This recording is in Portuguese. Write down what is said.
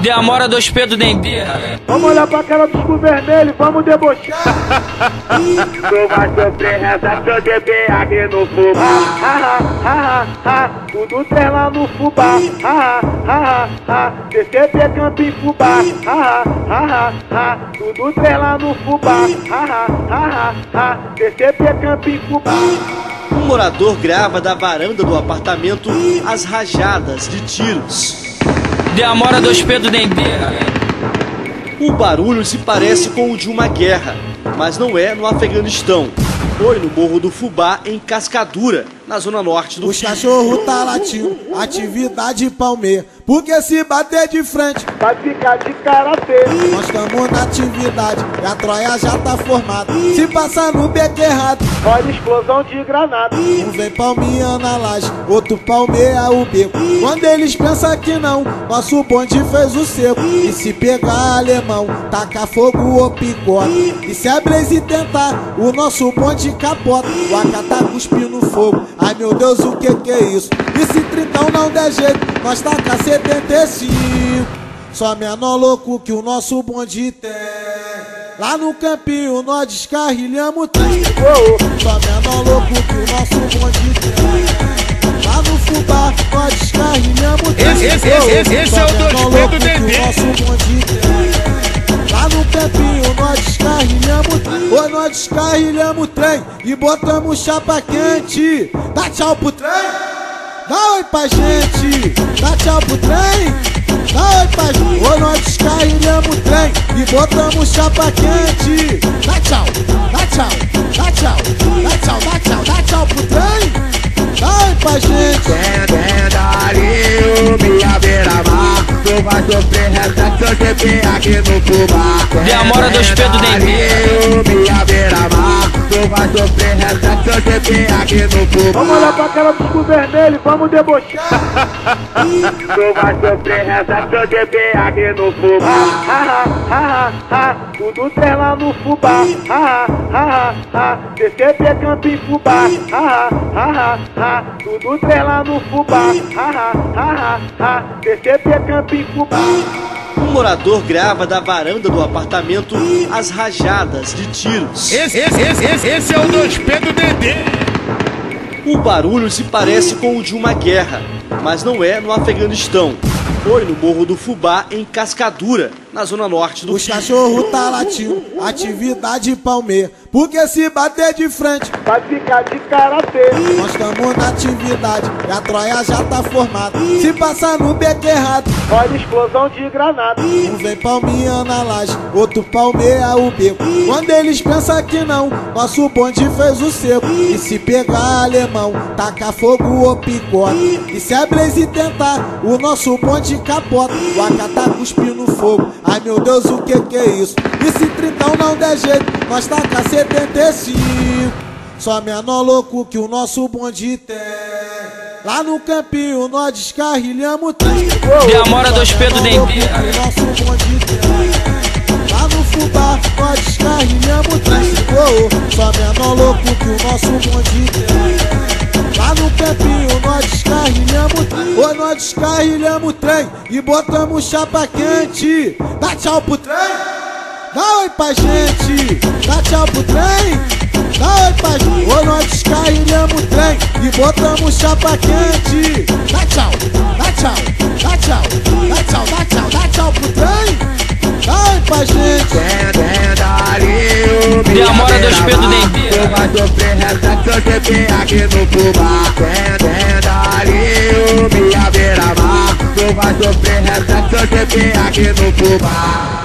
Demora 2P do Dendê. Vamos olhar pra cara do escuro vermelho, vamos debochar. Tu vai sofrer essa seu DB aqui no fubá. Tudo tem lá no fubá. DCP Camping Fubá. Tudo tem lá no fubá. DCP Camping Fubá. Um morador grava da varanda do apartamento as rajadas de tiros. Demora 2P do Dendê. O barulho se parece com o de uma guerra, mas não é no Afeganistão. Foi no Morro do Fubá, em Cascadura, na zona norte do Os cachorro tá latindo, atividade palmeira. Porque se bater de frente, vai ficar de cara feia. nós tamo na atividade e a Troia já tá formada. Se passar no beco errado, olha explosão de granada. um vem palmeando na laje, outro palmeia o beco. Quando eles pensam que não, nosso bonde fez o seco. E se pegar alemão, taca fogo ou picota. E se a Blaze tentar, o nosso bonde capota. O AK tá cuspindo fogo, ai meu Deus, o que é isso? E se tritão não der jeito, nós taca 75. Só menor louco que o nosso bonde tem. Lá no campinho nós descarrilhamos trem. Só menor louco que o nosso bonde tem. Lá no fubá nós descarrilhamos trem. Esse é o 2P do Dendê. Lá no campinho nós descarrilhamos trem. Ou nós descarrilhamos trem e botamos chapa quente. Dá tchau pro trem, dá oi pra gente. Dá tchau pro trem, dá oi pra gente. Ou nós descarrilhamos trem e botamos chapa quente. Dá tchau, dá tchau, dá tchau, dá tchau, dá tchau, dá tchau pro trem, dá oi pra gente. Dendarinho, minha beira-mar. Tu vai sofrer essa seu DB aqui no fubá. Demora 2P do Dendê. Minha beira-mar. Tu vai sofrer essa seu DB aqui no fubá. Vamos olhar pra cara do escuro vermelho, vamos debochar. Tu vai sofrer essa seu DB aqui no fubá. Tudo tem lá no fubá. DCP Camping Fubá. Tudo tem lá no fubá. DCP Camping Fubá. Um morador grava da varanda do apartamento as rajadas de tiros. Esse é o 2P do Dendê. O barulho se parece com o de uma guerra, mas não é no Afeganistão. Foi no Morro do Fubá, em Cascadura, na zona norte do Os cachorro tá latindo, atividade palmeira. Porque se bater de frente, vai ficar de cara feia. nós tamo na atividade e a Troia já tá formada. Se passar no beco errado, olha explosão de granada. um vem palmeando na laje, outro palmeia o beco. Quando eles pensam que não, nosso bonde fez o seco. E se pegar alemão, taca fogo ou picota. E se a Blaze tentar, o nosso bonde capota. O AK tá cuspindo fogo, ai meu Deus, o que é isso? E se tritão não der jeito, nós taca 75. Só menor louco que o nosso bonde tem. Lá no campinho nós descarrilhamos trem. Demora 2P do Dendê. Nosso bonde tem. Lá no fubá nós descarrilhamos trem. Só menor louco que o nosso bonde tem. Lá no campinho nós descarrilhamos trem. Ou nós descarrilhamos trem e botamos chapa quente. Dá tchau pro trem, dá oi pra gente. Dá tchau pro trem, dá oi pra gente. Ou nós descarrilhamos trem e botamos chapa quente. Dá tchau, dá tchau, dá tchau, dá tchau, dá tchau, dá tchau pro trem, dá oi pra gente. Dendarinho, Demora 2P do Dendê. tu vai sofrer essa seu DB aqui no fubá. Dendarinho, minha beira-mar. Tu vai sofrer essa seu DB aqui no fubá.